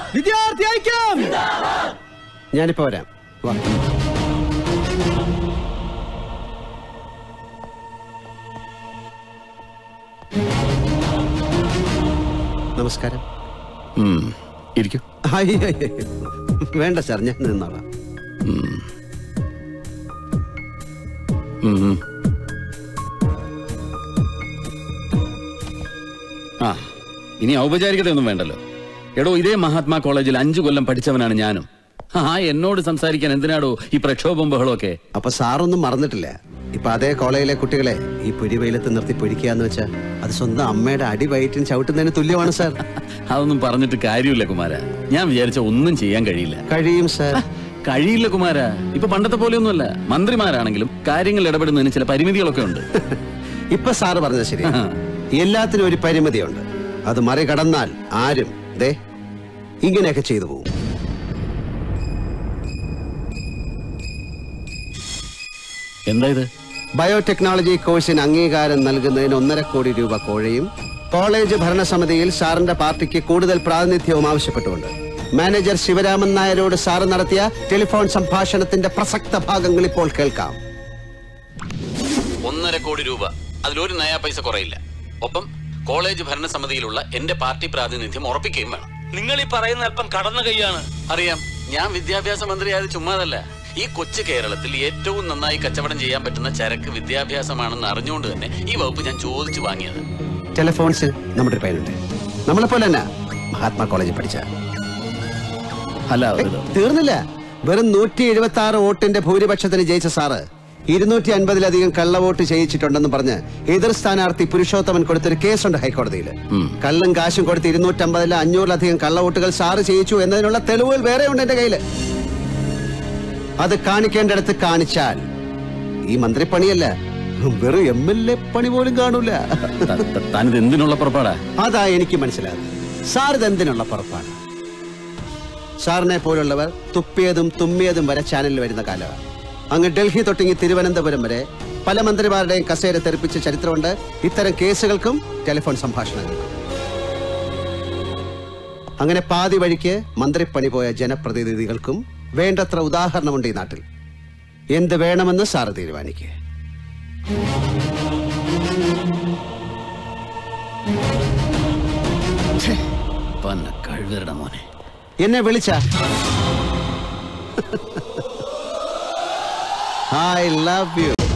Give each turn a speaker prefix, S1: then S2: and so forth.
S1: വിദ്യാർത്ഥി ഐക്യം.
S2: ഞാനിപ്പോ വരാം. വാ. നമസ്കാരം.
S3: ഇരിക്കൂ.
S2: വേണ്ട സാർ, ഞാൻ നിന്നോളാം.
S3: ആ, ഇനി ഔപചാരികതയൊന്നും വേണ്ടല്ലോ. എടോ, ഇതേ മഹാത്മാ കോളേജിൽ 5 കൊല്ലം പഠിച്ചവനാണ് ഞാനും. എന്നോട് സംസാരിക്കാൻ എന്തിനാടോ ഈ പ്രക്ഷോഭം ബഹളമൊക്കെ?
S2: അപ്പൊ സാറൊന്നും മറന്നിട്ടില്ല. ഇപ്പൊ അതേ കോളേജിലെ കുട്ടികളെ ഈ പൊരിവെയിലത്ത് നിർത്തി പൊരിക്കാന്ന് വെച്ചാ അത് സ്വന്തം അമ്മയുടെ അടി വയറ്റിന് ചവിട്ടുന്നതിന് തുല്യമാണ് സാർ.
S3: അതൊന്നും പറഞ്ഞിട്ട് കാര്യമില്ല കുമാര. ഞാൻ വിചാരിച്ച ഒന്നും ചെയ്യാൻ കഴിയില്ല.
S2: കഴിയും സാർ.
S3: കഴിയില്ല കുമാര. ഇപ്പൊ പണ്ടത്തെ പോലെയൊന്നുമല്ല. മന്ത്രിമാരാണെങ്കിലും കാര്യങ്ങൾ ഇടപെടുന്നതിന് ചില പരിമിതികളൊക്കെ ഉണ്ട്.
S2: ഇപ്പൊ സാറ് പറഞ്ഞത് ശരി. എല്ലാത്തിനും ഒരു പരിമിതിയുണ്ട്. അത് മറികടന്നാൽ ആരും ദേ ഇങ്ങനെയൊക്കെ ചെയ്തു പോകും.
S3: എന്താ ഇത്?
S2: ബയോടെക്നോളജി കോഴ്സിന് അംഗീകാരം നൽകുന്നതിന് 1.5 കോടി രൂപ കോഴയും കോളേജ് ഭരണസമിതിയിൽ സാറിന്റെ പാർട്ടിക്ക് കൂടുതൽ പ്രാതിനിധ്യവും ആവശ്യപ്പെട്ടുകൊണ്ട് മാനേജർ ശിവരാമൻ നായരോട് സാറ് നടത്തിയ ടെലിഫോൺ സംഭാഷണത്തിന്റെ പ്രസക്ത ഭാഗങ്ങൾ ഇപ്പോൾ കേൾക്കാം.
S3: 1.5 കോടി രൂപ, അതിലൊരു നയാ പൈസ കുറയില്ല. ഒപ്പം കോളേജ് ഭരണസമിതിയിലുള്ള എന്റെ പാർട്ടി പ്രാതിനിധ്യം ഉറപ്പിക്കുകയും വേണം.
S1: നിങ്ങൾ ഈ പറയുന്ന അല്പം കടന്ന കൈയാണ്.
S3: അറിയാം, ഞാൻ വിദ്യാഭ്യാസ മന്ത്രിയായത് ചുമ്മാതല്ല. ഈ കൊച്ചു കേരളത്തിൽ ഏറ്റവും നന്നായി കച്ചവടം ചെയ്യാൻ പറ്റുന്ന ചരക്ക് വിദ്യാഭ്യാസമാണെന്ന് അറിഞ്ഞുകൊണ്ട് തന്നെ ഈ വകുപ്പ് ഞാൻ ചോദിച്ചു വാങ്ങിയത്.
S2: ടെലിഫോൺസ് നമ്മുടെ ഒരു പയ്യനുണ്ട്, നമ്മളെപ്പോലെ തന്നെ മഹാത്മാ കോളേജിൽ പഠിച്ച.
S3: അല്ല,
S2: തീർന്നില്ല. വെറും 176 വോട്ടിന്റെ ഭൂരിപക്ഷത്തിന് ജയിച്ച സാറ് 250-ലധികം കള്ളവോട്ട് ചെയ്യിച്ചിട്ടുണ്ടെന്ന് പറഞ്ഞ് എതിർ സ്ഥാനാർത്ഥി പുരുഷോത്തമൻ കൊടുത്തൊരു കേസുണ്ട് ഹൈക്കോടതിയിൽ. കള്ളും കാശും കൊടുത്ത് 250-ൽ 500-ലധികം കള്ളവോട്ടുകൾ സാറ് ചെയ്യിച്ചു എന്നതിനുള്ള തെളിവുകൾ വേറെ ഉണ്ട് എന്റെ കയ്യില്. അത് കാണിക്കേണ്ടടുത്ത് കാണിച്ചാൽ ഈ മന്ത്രിപ്പണിയല്ല, വെറും MLA പണി പോലും കാണൂല.
S3: എന്തിനുള്ള പുറപ്പാടാ?
S2: അതാ എനിക്ക് മനസ്സിലാകുന്നത്. സാർ ഇത് എന്തിനുള്ള പുറപ്പാട്? സാറിനെ പോലുള്ളവർ തുപ്പിയതും തുമ്മിയതും വരെ ചാനലിൽ വരുന്ന കാലമാണ്. അങ്ങ് ഡൽഹി തൊട്ടിങ്ങി തിരുവനന്തപുരം വരെ പല മന്ത്രിമാരുടെയും കസേര തെറിപ്പിച്ച ചരിത്രമുണ്ട് ഇത്തരം കേസുകൾക്കും ടെലിഫോൺ സംഭാഷണങ്ങൾക്കും. അങ്ങനെ പാതി വഴിക്ക് മന്ത്രിപ്പണി പോയ ജനപ്രതിനിധികൾക്കും വേണ്ടത്ര ഉദാഹരണമുണ്ട് ഈ നാട്ടിൽ. എന്ത് വേണമെന്ന് സാറ് തീരുമാനിക്കുക.
S3: മോനെ
S2: എന്നെ വിളിച്ച I love you.